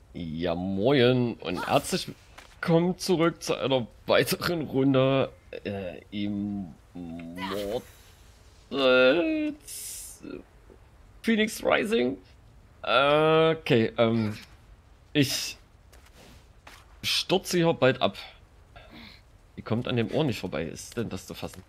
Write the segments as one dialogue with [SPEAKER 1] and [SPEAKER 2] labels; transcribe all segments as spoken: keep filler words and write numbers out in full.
[SPEAKER 1] Ja, moin und herzlich willkommen zurück zu einer weiteren Runde äh, Immortals Phoenix Rising. Äh, okay, ähm, ich stürze hier bald ab. Die kommt an dem Ohr nicht vorbei, ist denn das zu fassen?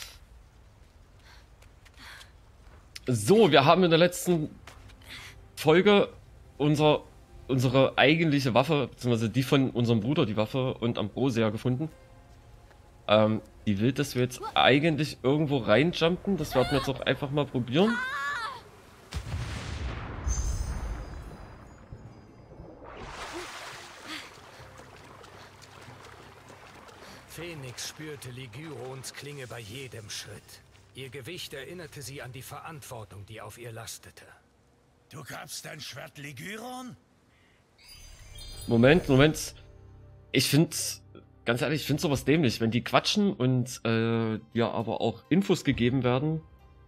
[SPEAKER 1] So, wir haben in der letzten Folge unser, unsere eigentliche Waffe, beziehungsweise die von unserem Bruder, die Waffe und Ambrosia gefunden. Ähm, die will, dass wir jetzt eigentlich irgendwo reinjumpen. Das werden wir jetzt auch einfach mal probieren.
[SPEAKER 2] Phoenix spürte Ligyrons Klinge bei jedem Schritt. Ihr Gewicht erinnerte sie an die Verantwortung, die auf ihr lastete.
[SPEAKER 3] Du gabst dein Schwert Ligyron?
[SPEAKER 1] Moment, Moment. Ich finde, ganz ehrlich, ich finde sowas dämlich, wenn die quatschen und äh, ja aber auch Infos gegeben werden.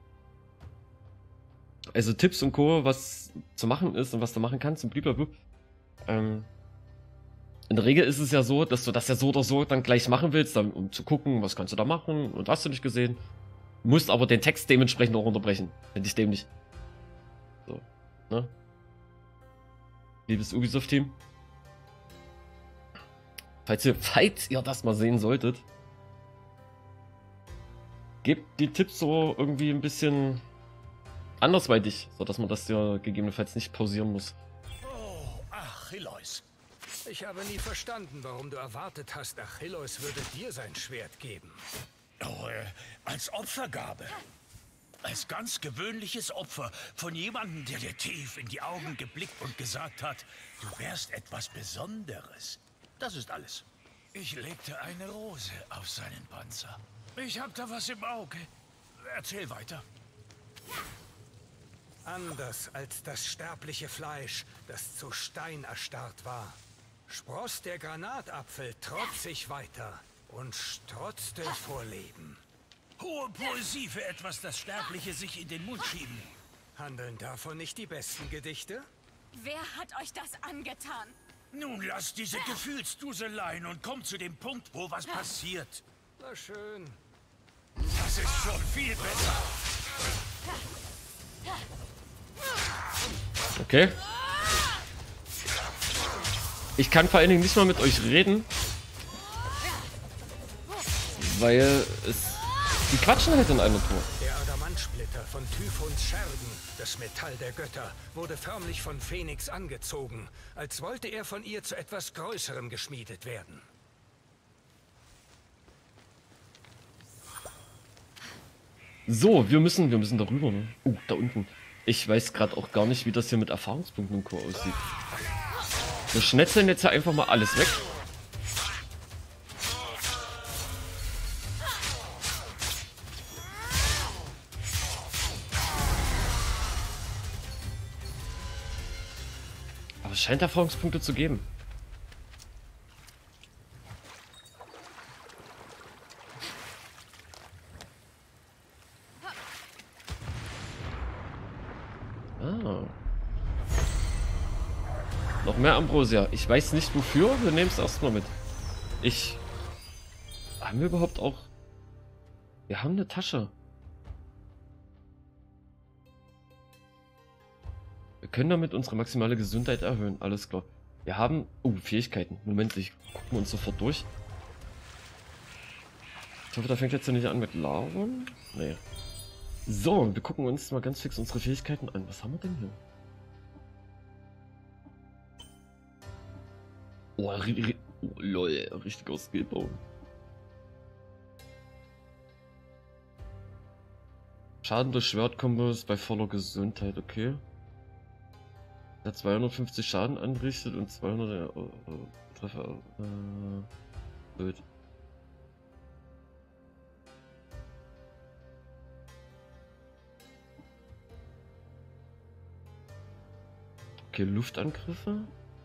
[SPEAKER 1] Also Tipps und Co., was zu machen ist und was du machen kannst und blablabla. Ähm, in der Regel ist es ja so, dass du das ja so oder so dann gleich machen willst, dann, um zu gucken, was kannst du da machen und hast du nicht gesehen. Musst aber den Text dementsprechend auch unterbrechen. Finde ich dämlich. So, ne? Liebes Ubisoft-Team. Falls ihr, falls ihr das mal sehen solltet, gebt die Tipps so irgendwie ein bisschen andersweitig, sodass man das ja gegebenenfalls nicht pausieren muss.
[SPEAKER 3] Oh, Achilleus.
[SPEAKER 2] Ich habe nie verstanden, warum du erwartet hast, Achilleus würde dir sein Schwert geben.
[SPEAKER 3] Oh, äh, als Opfergabe. Als ganz gewöhnliches Opfer von jemandem, der dir tief in die Augen geblickt und gesagt hat, du wärst etwas Besonderes. Das ist alles. Ich legte eine Rose auf seinen Panzer. Ich hab da was im Auge. Erzähl weiter.
[SPEAKER 2] Anders als das sterbliche Fleisch, das zu Stein erstarrt war, spross der Granatapfel trotzig weiter und strotzte vor Leben.
[SPEAKER 3] Hohe Poesie für etwas, das Sterbliche sich in den Mund schieben.
[SPEAKER 2] Handeln davon nicht die besten Gedichte?
[SPEAKER 4] Wer hat euch das angetan?
[SPEAKER 3] Nun lass diese Gefühlsduseleien und komm zu dem Punkt, wo was passiert.
[SPEAKER 2] Na schön.
[SPEAKER 3] Das ist schon viel besser.
[SPEAKER 1] Okay. Ich kann vor allen Dingen nicht mal mit euch reden, weil es... Die quatschen halt in einer Tour.
[SPEAKER 2] Der Adamantsplitter von Typhons Schergen, das Metall der Götter, wurde förmlich von Phoenix angezogen, als wollte er von ihr zu etwas Größerem geschmiedet werden.
[SPEAKER 1] So, wir müssen, wir müssen darüber, ne? Oh, da unten. Ich weiß gerade auch gar nicht, wie das hier mit Erfahrungspunkten und Co. aussieht. Wir schnetzeln jetzt ja einfach mal alles weg. Aber es scheint Erfahrungspunkte zu geben. Ah. Noch mehr Ambrosia. Ich weiß nicht wofür. Wir nehmen es erstmal mit. Ich... Haben wir überhaupt auch... Wir haben eine Tasche. Wir können damit unsere maximale Gesundheit erhöhen. Alles klar. Wir haben... Oh, Fähigkeiten. Moment, ich gucken uns sofort durch. Ich hoffe, da fängt jetzt ja nicht an mit Labern. Nee. So, wir gucken uns mal ganz fix unsere Fähigkeiten an. Was haben wir denn hier? Oh, ri ri oh lol, richtiger Skillbaum. Schaden durch Schwertkombos bei voller Gesundheit, okay. Der zweihundertfünfzig Schaden anrichtet und zweihundert äh, äh, Treffer. Äh, blöd. Okay, Luftangriffe.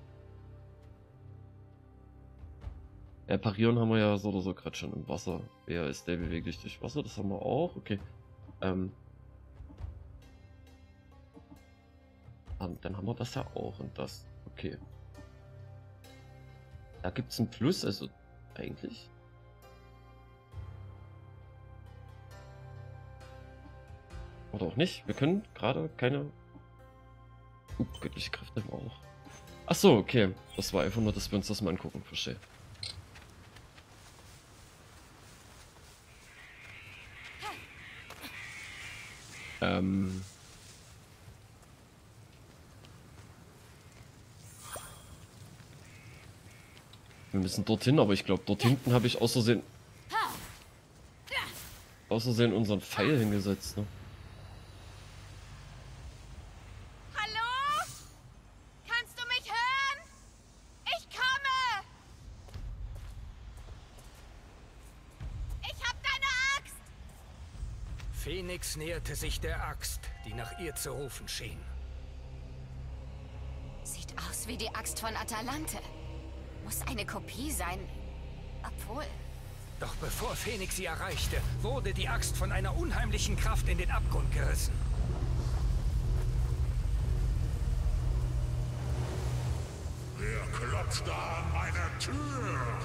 [SPEAKER 1] Ja, parieren haben wir ja so oder so gerade schon im Wasser. Wer ist der beweglich durch Wasser? Das haben wir auch. Okay. Ähm. Dann haben wir das ja auch und das. Okay. Da gibt es ein Plus, also eigentlich. Oder auch nicht. Wir können gerade keine uh, göttliche Kräfte haben auch. Ach so, okay. Das war einfach nur, dass wir uns das mal angucken. Verstehe. Ähm... Wir müssen dorthin, aber ich glaube, dort hinten habe ich außersehen... Außersehen unseren Pfeil hingesetzt, ne?
[SPEAKER 4] Hallo? Kannst du mich hören? Ich komme! Ich hab deine Axt!
[SPEAKER 2] Phoenix näherte sich der Axt, die nach ihr zu rufen schien.
[SPEAKER 4] Sieht aus wie die Axt von Atalante. Muss eine Kopie sein. Obwohl...
[SPEAKER 2] Doch bevor Phoenix sie erreichte, wurde die Axt von einer unheimlichen Kraft in den Abgrund gerissen.
[SPEAKER 3] Wer klopft da an meiner Tür?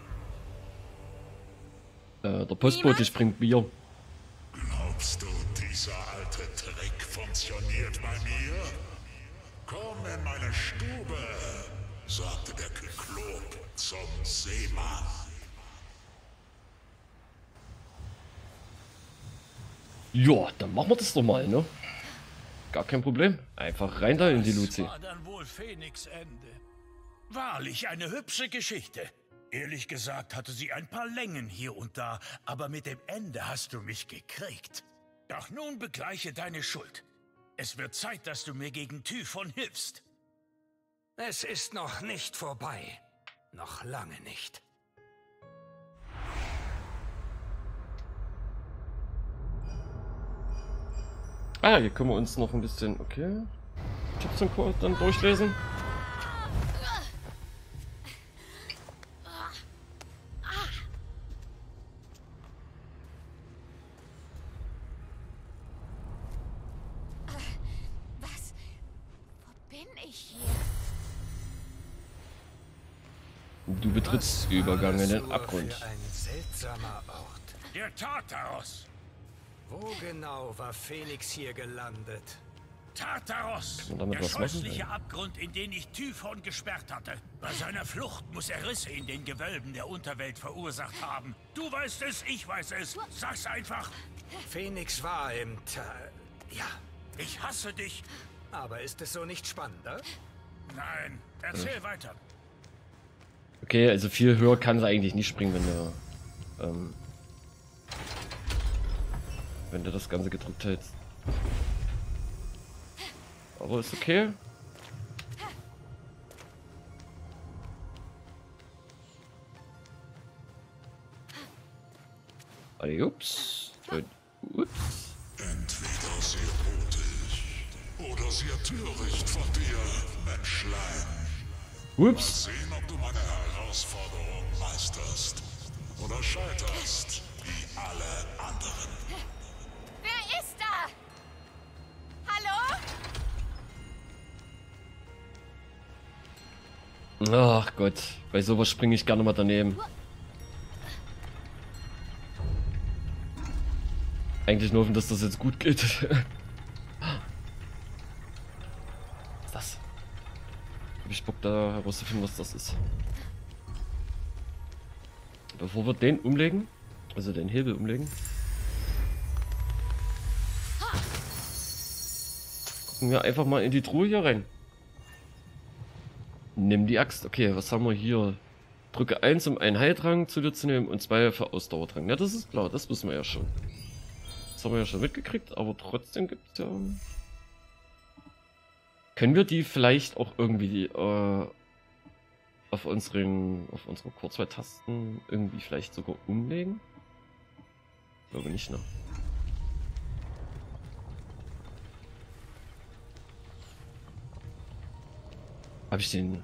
[SPEAKER 1] Äh, der Postbote bringt Bier.
[SPEAKER 3] Glaubst du, dieser alte Trick funktioniert bei mir? Komm in meine Stube, sagte der Kyklop zum Seemann.
[SPEAKER 1] Ja, dann machen wir das doch mal, ne? Gar kein Problem. Einfach rein da in die Luzi.
[SPEAKER 3] Das war dann wohl Phoenix Ende. Wahrlich eine hübsche Geschichte. Ehrlich gesagt hatte sie ein paar Längen hier und da, aber mit dem Ende hast du mich gekriegt. Doch nun begleiche deine Schuld. Es wird Zeit, dass du mir gegen Typhon hilfst.
[SPEAKER 2] Es ist noch nicht vorbei. Noch lange nicht.
[SPEAKER 1] Ah, hier können wir uns noch ein bisschen, okay, Tipps und Code dann durchlesen.
[SPEAKER 4] Was? Wo bin ich hier?
[SPEAKER 1] Du betrittst übergangenen
[SPEAKER 2] Nur
[SPEAKER 1] Abgrund.
[SPEAKER 2] für ein seltsamer Ort.
[SPEAKER 3] Der Tartaros!
[SPEAKER 2] Wo genau war Phoenix hier gelandet?
[SPEAKER 3] Tartaros!
[SPEAKER 1] Kann man damit
[SPEAKER 3] Der
[SPEAKER 1] was machen?
[SPEAKER 3] scheußliche Abgrund, in den ich Typhon gesperrt hatte. Bei seiner Flucht muss er Risse in den Gewölben der Unterwelt verursacht haben. Du weißt es, ich weiß es. Sag's einfach.
[SPEAKER 2] Phoenix war im Tal. Ja,
[SPEAKER 3] Ich hasse dich.
[SPEAKER 2] aber ist es so nicht spannender?
[SPEAKER 3] Nein, erzähl weiter.
[SPEAKER 1] Okay, also viel höher kann sie eigentlich nicht springen, wenn du, ähm, wenn du das Ganze gedrückt hältst. Aber ist okay. Adi, ups. Und ups.
[SPEAKER 5] Entweder sehr mutig oder sehr töricht von dir, Menschlein.
[SPEAKER 1] Ups.
[SPEAKER 5] Sehen, ob du meine Herausforderung meisterst oder scheiterst, wie alle anderen.
[SPEAKER 4] Wer ist da? Hallo?
[SPEAKER 1] Ach Gott, bei sowas springe ich gerne mal daneben. Eigentlich nur hoffen, dass das jetzt gut geht. Was ist das? Hab ich Bock da herauszufinden, was das ist. Bevor wir den umlegen, also den Hebel umlegen, gucken wir einfach mal in die Truhe hier rein. Nimm die Axt. Okay, was haben wir hier? Drücke eins, um einen Heiltrank zu dir zu nehmen und zwei für Ausdauertrank. Ja, das ist klar, das wissen wir ja schon. Das haben wir ja schon mitgekriegt, aber trotzdem gibt es ja... Können wir die vielleicht auch irgendwie äh, auf unseren auf unsere Kurzwahltasten irgendwie vielleicht sogar umlegen? Ich glaube nicht, ne? Habe ich den...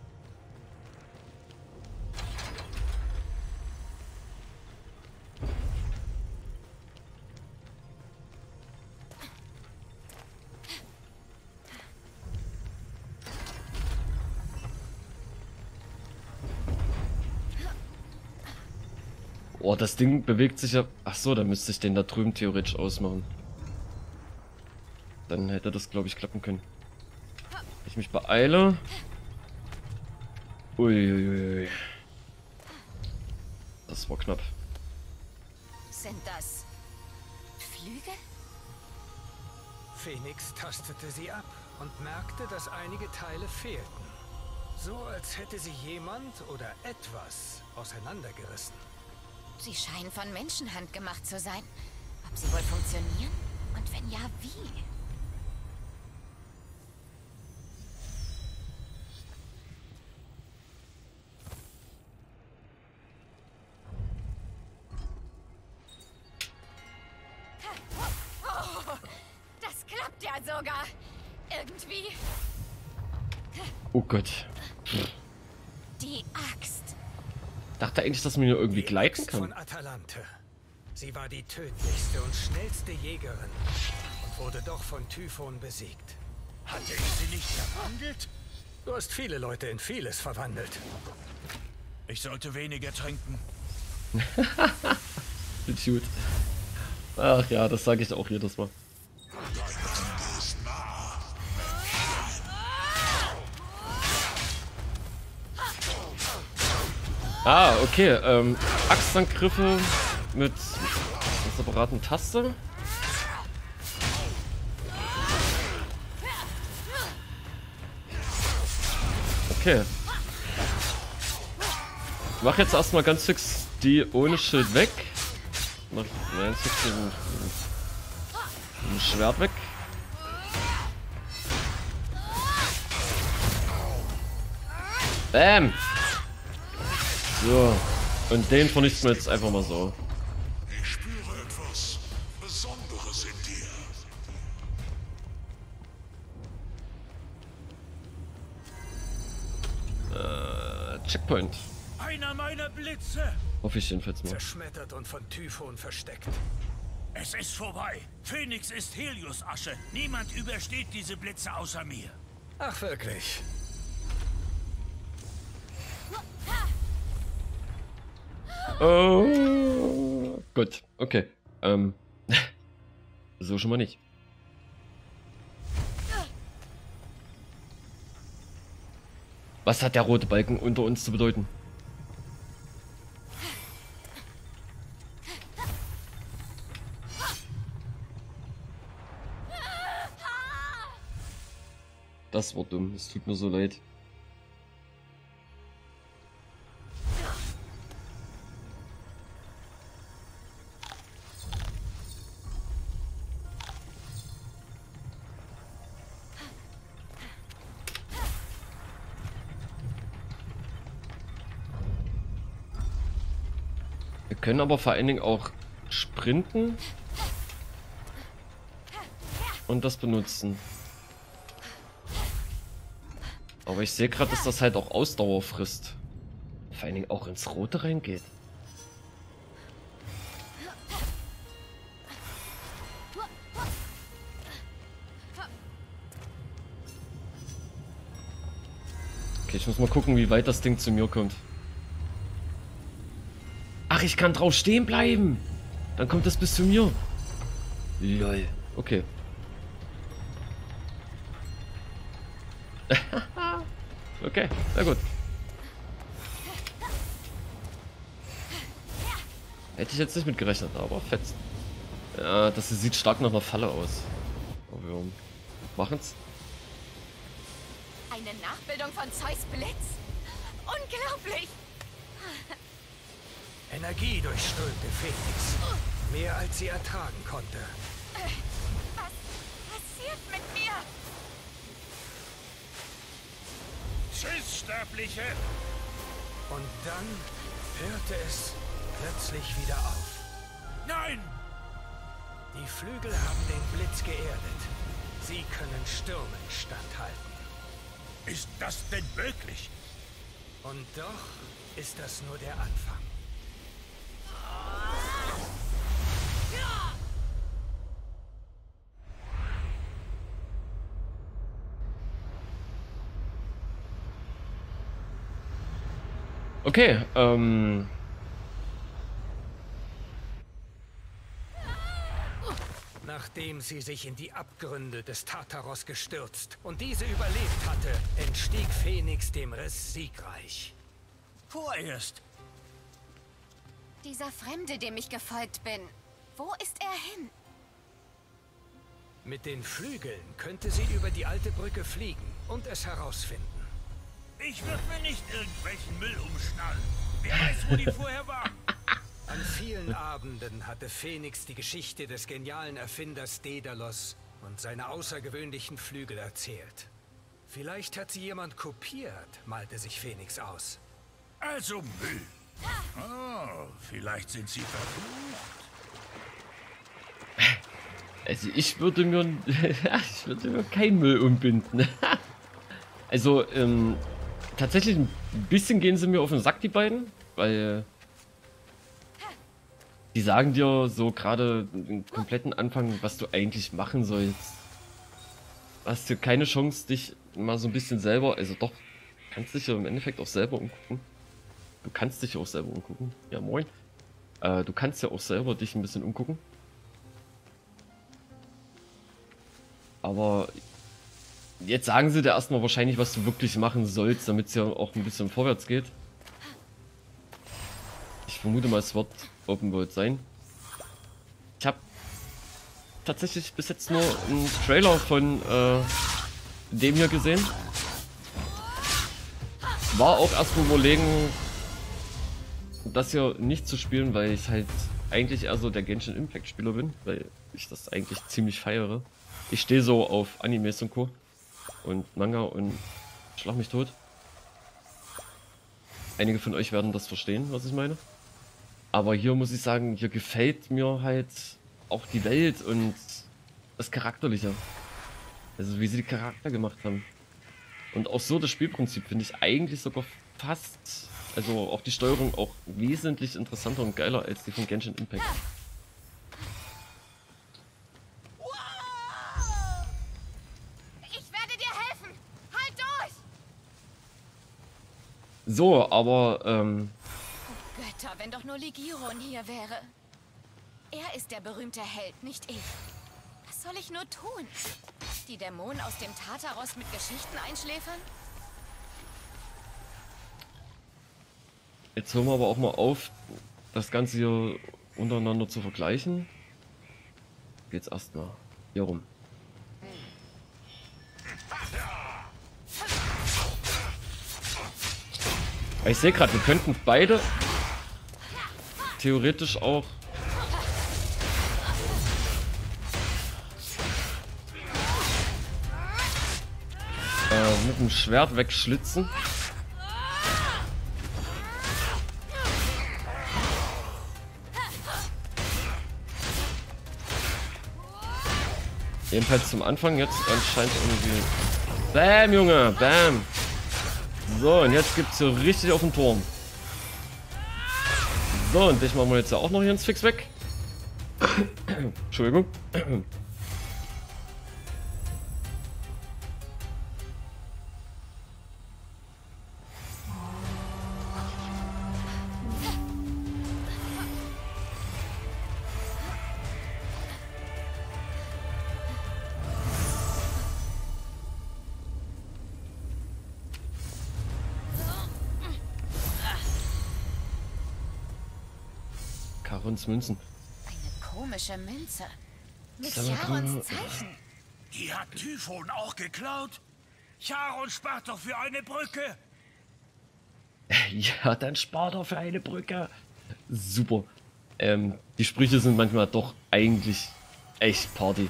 [SPEAKER 1] Oh, das Ding bewegt sich ja... Ach so, dann müsste ich den da drüben theoretisch ausmachen. Dann hätte das, glaube ich, klappen können. Ich mich beeile. Uiuiui. Das war knapp.
[SPEAKER 4] Sind das Flügel?
[SPEAKER 2] Phoenix tastete sie ab und merkte, dass einige Teile fehlten. So als hätte sie jemand oder etwas auseinandergerissen.
[SPEAKER 4] Sie scheinen von Menschenhand gemacht zu sein. Ob sie wohl funktionieren? Und wenn ja, wie? Oh, das klappt ja sogar. Irgendwie.
[SPEAKER 1] Oh Gott.
[SPEAKER 4] Die Axt.
[SPEAKER 1] Dachte eigentlich, dass man hier irgendwie
[SPEAKER 2] Die
[SPEAKER 1] gleiten
[SPEAKER 2] Axt
[SPEAKER 1] kann.
[SPEAKER 2] von Atalante. Sie war die tödlichste und schnellste Jägerin und wurde doch von Typhon besiegt.
[SPEAKER 3] Hatte ich sie nicht verwandelt?
[SPEAKER 2] Du hast viele Leute in vieles verwandelt.
[SPEAKER 3] Ich sollte weniger trinken.
[SPEAKER 1] Gut. Ach ja, das sage ich auch jedes Mal. Ah, okay. Ähm, Axtangriffe mit einer separaten Taste. Okay. Ich mach jetzt erstmal ganz fix die ohne Schild weg. Mach ganz fix den, den Schwert weg. Bam! So. Und den vernichten wir jetzt einfach mal so.
[SPEAKER 5] Ich spüre etwas Besonderes in dir.
[SPEAKER 1] Äh, Checkpoint.
[SPEAKER 3] Einer meiner Blitze!
[SPEAKER 1] Hoffe ich jedenfalls mal.
[SPEAKER 2] Zerschmettert und von Typhon versteckt.
[SPEAKER 3] Es ist vorbei. Phoenix ist Helios-Asche. Niemand übersteht diese Blitze außer mir.
[SPEAKER 2] Ach wirklich?
[SPEAKER 1] Oh. Gut, okay. Ähm. So schon mal nicht. Was hat der rote Balken unter uns zu bedeuten? Das war dumm, es tut mir so leid. Wir können aber vor allen Dingen auch sprinten und das benutzen. Aber ich sehe gerade, dass das halt auch Ausdauer frisst. Vor allen Dingen auch ins Rote reingeht. Okay, ich muss mal gucken, wie weit das Ding zu mir kommt. Ach, ich kann drauf stehen bleiben. Dann kommt das bis zu mir. Lol. Okay. Okay, sehr gut. Hätte ich jetzt nicht mit gerechnet, aber fetzt. Ja, das hier sieht stark nach einer Falle aus. Aber wir machen's.
[SPEAKER 4] Eine Nachbildung von Zeus Blitz? Unglaublich!
[SPEAKER 2] Energie durchströmte Phoenix. Mehr als sie ertragen konnte.
[SPEAKER 4] Was passiert mit mir?
[SPEAKER 3] Tschüss, Sterbliche!
[SPEAKER 2] Und dann hörte es plötzlich wieder auf.
[SPEAKER 3] Nein!
[SPEAKER 2] Die Flügel haben den Blitz geerdet. Sie können Stürmen standhalten.
[SPEAKER 3] Ist das denn möglich?
[SPEAKER 2] Und doch ist das nur der Anfang.
[SPEAKER 1] Okay, ähm...
[SPEAKER 2] Nachdem sie sich in die Abgründe des Tartaros gestürzt und diese überlebt hatte, entstieg Phoenix dem Riss siegreich.
[SPEAKER 3] Vorerst.
[SPEAKER 4] Dieser Fremde, dem ich gefolgt bin. Wo ist er hin?
[SPEAKER 2] Mit den Flügeln könnte sie über die alte Brücke fliegen und es herausfinden.
[SPEAKER 3] Ich würde mir nicht irgendwelchen Müll umschnallen. Wer weiß, wo die vorher waren.
[SPEAKER 2] An vielen Abenden hatte Phoenix die Geschichte des genialen Erfinders Daedalus und seine außergewöhnlichen Flügel erzählt. Vielleicht hat sie jemand kopiert, malte sich Phoenix aus.
[SPEAKER 3] Also Müll. Oh, vielleicht sind sie verflucht.
[SPEAKER 1] Also ich würde mir, ich würde mir keinen Müll umbinden. Also ähm, tatsächlich ein bisschen gehen sie mir auf den Sack, die beiden, weil die sagen dir so gerade den kompletten Anfang, was du eigentlich machen sollst. Du hast hier keine Chance, dich mal so ein bisschen selber, also doch, kannst dich ja im Endeffekt auch selber umgucken. Du kannst dich auch selber umgucken. Ja, moin. Äh, du kannst ja auch selber dich ein bisschen umgucken. Aber jetzt sagen sie dir erstmal wahrscheinlich, was du wirklich machen sollst, damit es ja auch ein bisschen vorwärts geht. Ich vermute mal, es wird Open World sein. Ich habe tatsächlich bis jetzt nur einen Trailer von äh, dem hier gesehen. War auch erstmal überlegen, das hier nicht zu spielen, weil ich halt eigentlich eher so der Genshin Impact Spieler bin, weil ich das eigentlich ziemlich feiere. Ich stehe so auf Animes und Co. und Manga und schlag mich tot. Einige von euch werden das verstehen, was ich meine. Aber hier muss ich sagen, hier gefällt mir halt auch die Welt und das Charakterliche. Also wie sie die Charakter gemacht haben. Und auch so das Spielprinzip finde ich eigentlich sogar fast, also auch die Steuerung auch wesentlich interessanter und geiler als die von Genshin Impact. So, aber, ähm...
[SPEAKER 4] Oh Götter, wenn doch nur Ligiron hier wäre. Er ist der berühmte Held, nicht ich. Was soll ich nur tun? Die Dämonen aus dem Tartaros mit Geschichten einschläfern?
[SPEAKER 1] Jetzt hören wir aber auch mal auf, das Ganze hier untereinander zu vergleichen. Geht's erstmal hier rum. Ich sehe gerade, wir könnten beide theoretisch auch äh, mit dem Schwert wegschlitzen. Jedenfalls zum Anfang jetzt anscheinend irgendwie. Bam, Junge, bam. So, und jetzt gibt's hier richtig auf den Turm. So, und dich machen wir jetzt ja auch noch hier ins Fix weg. Entschuldigung. Charons Münzen.
[SPEAKER 4] Eine komische Münze. Mit
[SPEAKER 1] Sag mal,
[SPEAKER 4] Charons Zeichen.
[SPEAKER 3] Die hat Typhon auch geklaut? Charon spart doch für eine Brücke.
[SPEAKER 1] Ja, dann spart er für eine Brücke. Super. Ähm, die Sprüche sind manchmal doch eigentlich echt Party.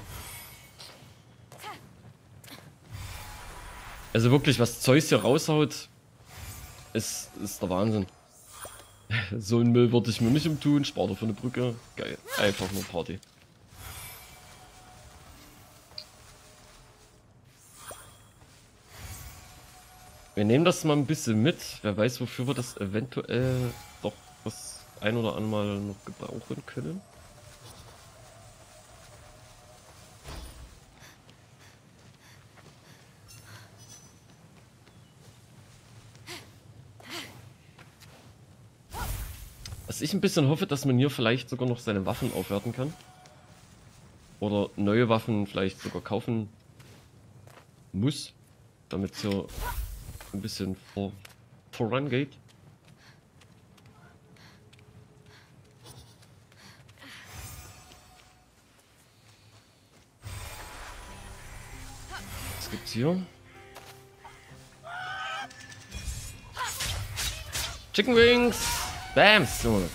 [SPEAKER 1] Also wirklich, was Zeus hier raushaut, ist, ist der Wahnsinn. So einen Müll würde ich mir nicht umtun, spart er für eine Brücke. Geil. Einfach nur Party. Wir nehmen das mal ein bisschen mit. Wer weiß, wofür wir das eventuell doch das ein oder andere Mal noch gebrauchen können. Was ich ein bisschen hoffe, dass man hier vielleicht sogar noch seine Waffen aufwerten kann. oder neue Waffen vielleicht sogar kaufen muss, damit es so ein bisschen vor, vorangeht. Was gibt's hier? Chicken Wings! Bams! Junge.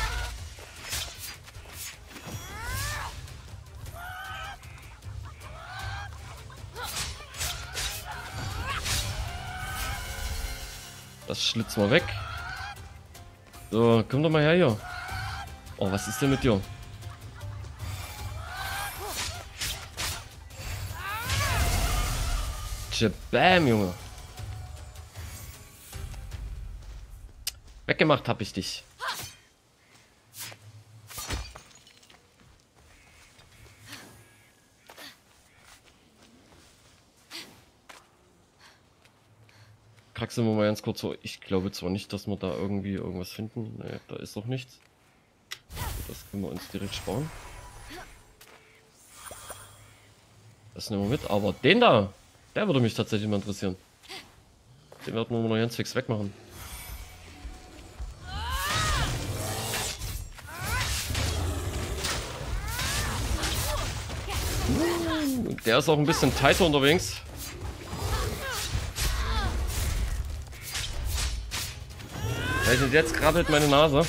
[SPEAKER 1] Das schlitzen wir weg. So, komm doch mal her hier. Oh, was ist denn mit dir? Bam, Junge. Weggemacht hab ich dich. Kraxeln wir mal ganz kurz so. Ich glaube zwar nicht, dass wir da irgendwie irgendwas finden. Nee, da ist doch nichts. Das können wir uns direkt sparen. Das nehmen wir mit. Aber den da, der würde mich tatsächlich mal interessieren. Den werden wir noch ganz fix wegmachen. Der ist auch ein bisschen tighter unterwegs. Und jetzt krabbelt meine Nase.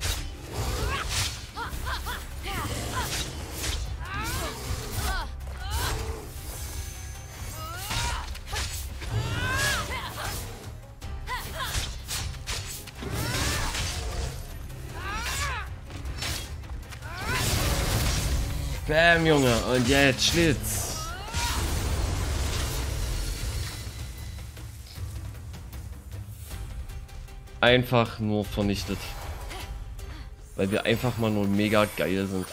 [SPEAKER 1] Bam, Junge. Und jetzt Schlitz. Einfach nur vernichtet. Weil wir einfach mal nur mega geil sind.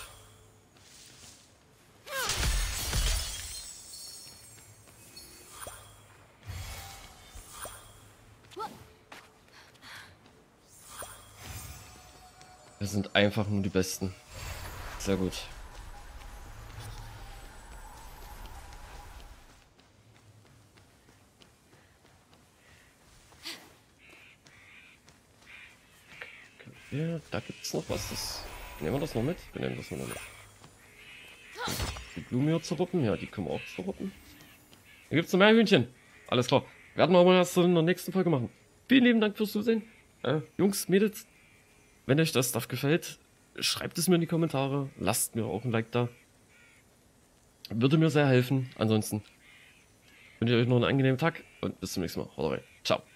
[SPEAKER 1] Wir sind einfach nur die Besten. Sehr gut. Ja, da gibt es noch was. Das nehmen wir das noch mit. Wir nehmen das noch mit. Die Blumen hier zerruppen. Ja, die können wir auch zerruppen. Da gibt es noch mehr Hühnchen. Alles klar. Werden wir aber erst in der nächsten Folge machen. Vielen lieben Dank fürs Zusehen. Äh, Jungs, Mädels, wenn euch das Stuff gefällt, schreibt es mir in die Kommentare. Lasst mir auch ein Like da. Würde mir sehr helfen. Ansonsten wünsche ich euch noch einen angenehmen Tag und bis zum nächsten Mal. Haut rein. Ciao.